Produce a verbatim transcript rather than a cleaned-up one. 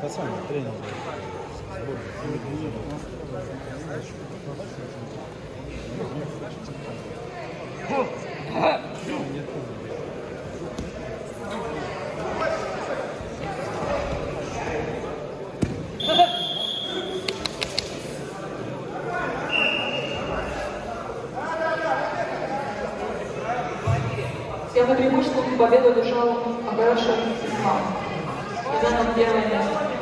Пацан, тренер. Явно преимуществом победу одержал Агараша Ислам. Иваном первое место.